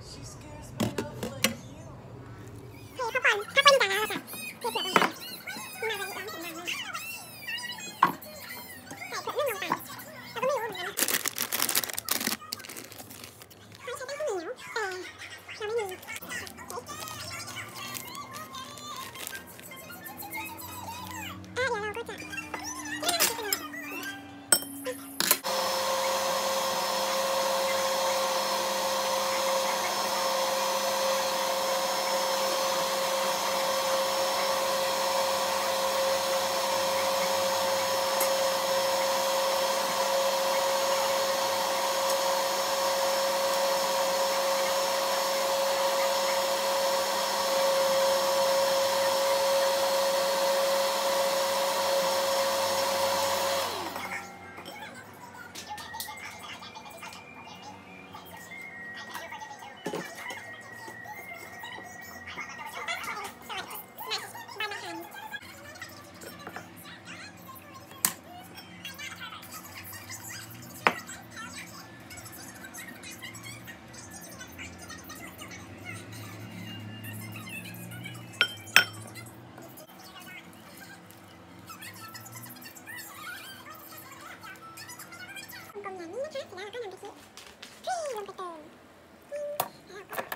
เทเข้าไปถ้าเป็นจานแล้วค่ะเทเผือกลงไปมาเลยต้องถึงมาเลยใส่เผือกนึ่งลงไปเราก็ไม่รู้เหมือนกันเขาใช้ได้ข้าวเหนียวแต่เราไม่มีเดี๋ยวเราก็จะกลมๆอย่างนี้นะคะเสร็จแล้วเราก็นำไปคลุกลงไปเติมแล้วก็